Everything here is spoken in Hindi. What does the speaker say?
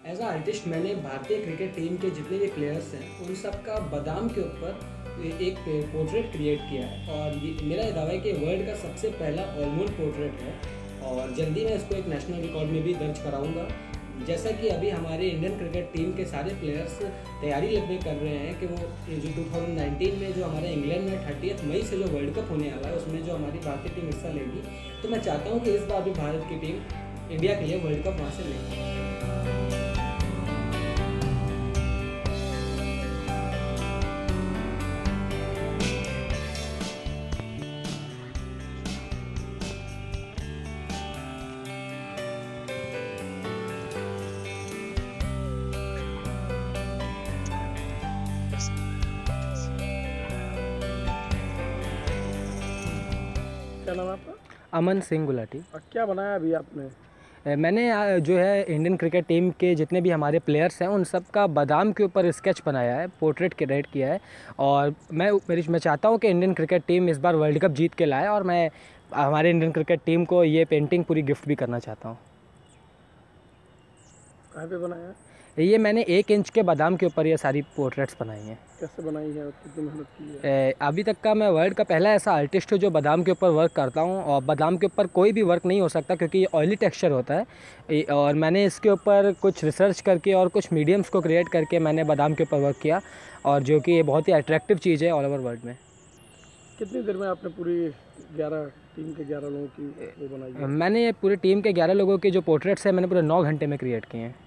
एज आ आर्टिस्ट मैंने भारतीय क्रिकेट टीम के जितने भी प्लेयर्स हैं उन सब का बादाम के ऊपर एक पोर्ट्रेट क्रिएट किया है और मेरा दावा है कि वर्ल्ड का सबसे पहला ऑलमोस्ट पोर्ट्रेट है और जल्दी मैं इसको एक नेशनल रिकॉर्ड में भी दर्ज कराऊंगा। जैसा कि अभी हमारे इंडियन क्रिकेट टीम के सारे प्लेयर्स तैयारी लगभग कर रहे हैं कि वो जो 2019 में जो हमारे इंग्लैंड में 30 मई से जो वर्ल्ड कप होने वाला है उसमें जो हमारी भारतीय टीम हिस्सा लेगी, तो मैं चाहता हूँ कि इस बार भी भारत की टीम इंडिया के लिए वर्ल्ड कप वहाँ से लेगी। क्या नाम है आपका? अमन सिंह गुलाटी। और क्या बनाया अभी आपने? मैंने जो है इंडियन क्रिकेट टीम के जितने भी हमारे प्लेयर्स हैं उन सब का बादाम के ऊपर स्केच बनाया है, पोर्ट्रेट क्रिएट किया है और मैं चाहता हूं कि इंडियन क्रिकेट टीम इस बार वर्ल्ड कप जीत के लाए और मैं हमारे इंडियन क्रिकेट टीम को ये पेंटिंग पूरी गिफ्ट भी करना चाहता हूँ। कहाँ पे बनाया है? ये मैंने 1 इंच के बादाम के ऊपर ये सारी पोर्ट्रेट्स बनाई हैं। कैसे बनाई है और कितनी मेहनत की है? अभी तक का मैं वर्ल्ड का पहला ऐसा आर्टिस्ट हूँ जो बादाम के ऊपर वर्क करता हूँ और बादाम के ऊपर कोई भी वर्क नहीं हो सकता क्योंकि ये ऑयली टेक्सचर होता है और मैंने इसके ऊपर कुछ रिसर्च करके और कुछ मीडियम्स को क्रिएट करके मैंने बादाम के ऊपर वर्क किया और जो कि ये बहुत ही अट्रैक्टिव चीज़ है ऑल ओवर वर्ल्ड में। कितनी देर में आपने पूरी 11 टीम के 11 लोगों की वो बनाई है? मैंने ये पूरी टीम के 11 लोगों के जो पोर्ट्रेट्स हैं मैंने पूरे 9 घंटे में क्रिएट किए हैं।